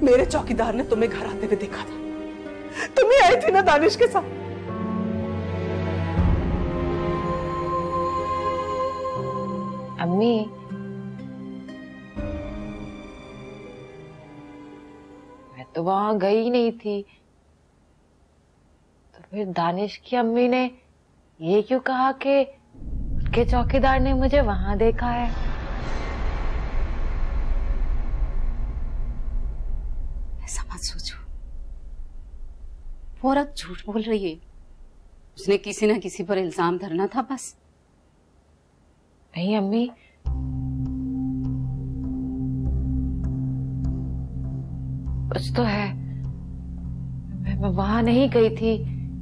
मेरे चौकीदार ने तुम्हें घर आते हुए देखा था। तुम ही आई थी ना दानिश के साथ। अम्मी, मैं तो वहां गई नहीं थी, तो फिर दानिश की अम्मी ने ये क्यों कहा कि उसके चौकीदार ने मुझे वहां देखा है? ऐसा मत सोचो, वो औरत झूठ बोल रही है। उसने किसी ना किसी पर इल्जाम धरना था बस। नहीं अम्मी, कुछ तो है। मैं वहां नहीं गई थी,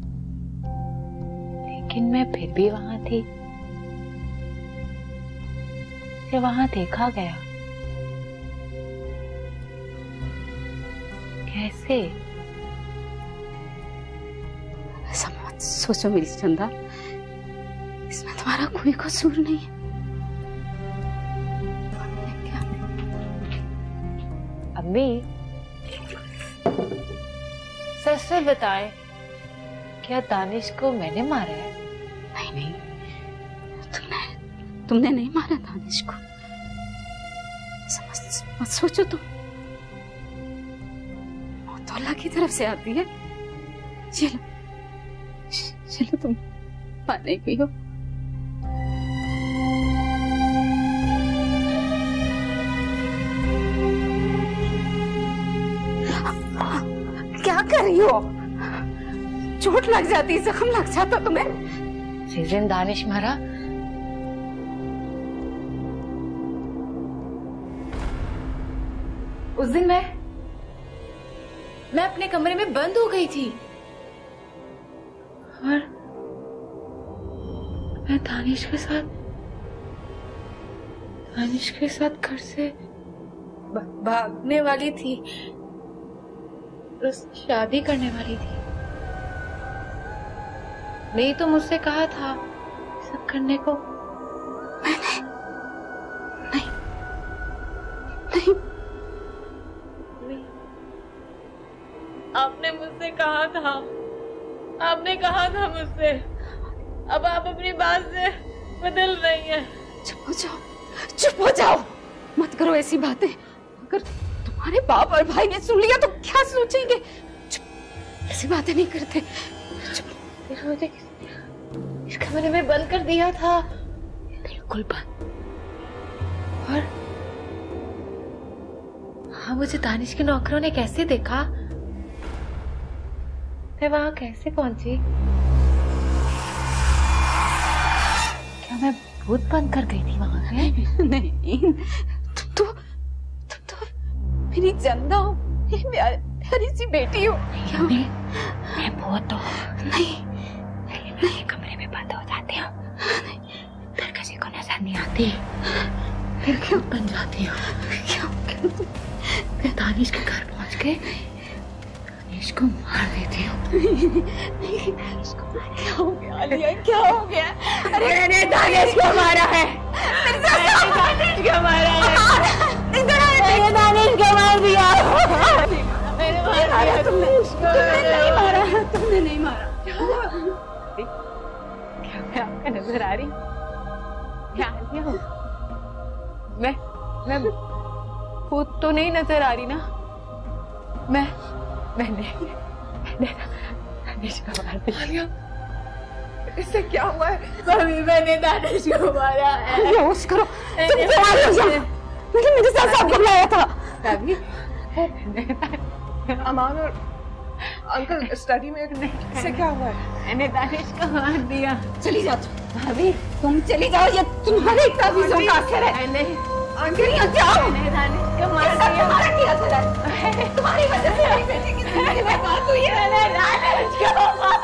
लेकिन मैं फिर भी वहां थी। मुझे वहां देखा गया। कैसे? ऐसा मत सोचो मेरी चंदा, इसमें तुम्हारा कोई कसूर नहीं है। अम्मी, सच से बताएं, क्या दानिश को मैंने मारा है? नहीं नहीं, तुमने नहीं मारा दानिश को। मत सोचो तुम। मौत तो अल्लाह की तरफ से आती है। चलो चलो, तुम पानी पियो। क्या कर रही हो? चोट लग जाती, जख्म लग जाता तुम्हें। जिस दिन दानिश मारा, उस दिन मैं अपने कमरे में बंद हो गई थी और मैं दानिश के साथ घर से भागने वाली थी, शादी करने वाली थी। नहीं तो मुझसे कहा था सब करने को। मैंने नहीं नहीं, आपने मुझसे कहा था, आपने कहा था मुझसे। अब आप अपनी बात से बदल रही हैं। चुप हो जाओ, चुप हो जाओ, मत करो ऐसी बातें। अगर तुम्हारे बाप और भाई ने सुन लिया तो क्या सोचेंगे? चुप, ऐसी बातें नहीं करते। फिर मुझे इस कमरे में बंद कर दिया था, बिल्कुल बंद। और हाँ, मुझे दानिश के नौकरों ने कैसे देखा? मैं वहां कैसे पहुंची? क्या मैं भूत बन कर गई थी वहां से? नहीं, तुम तो मेरी चंदा हो, मेरी प्यारी सी बेटी हो। मैं भूत हूँ। नहीं, कमरे में बंद हो जाती हूँ, फिर किसी को नजर नहीं आती, फिर क्यों बन जाती हूँ? क्यों फिर दानिश के घर पहुंच के दानिश को मार देती हूँ। क्या हो गया आलिया, क्या हो गया? अरे मैंने दानिश को मारा है। मैंने दानिश को मारा है। मैंने दानिश को मार दिया। मैंने मार दिया। तुमने नहीं मारा, तुमने नहीं मारा। क्या मैं आपका नजर आ रही? मैं भूत तो नहीं नजर आ रही ना? मैंने दानिश को मार दिया। इससे क्या हुआ है? भाभी, मैंने दानिश को मारा है। होश करो, तुम तैयार हो जाओ। मेरे साथ सब बुलाया था। भाभी, अमान और अंकल स्टडी में। इससे क्या हुआ है? मैंने दानिश को मार दिया। चली जाओ भाभी, तुम चली जाओ, ये तुम्हारे तावीज़ों का असर है। नहीं अंकल, यहाँ जाओ। मैंने दानिश को मार दिया। तुम्हारा क्या असर है? तुम्हारी वजह से मेरी बेटी की जिंदगी बर्बाद हुई है। मैंने दानिश को मार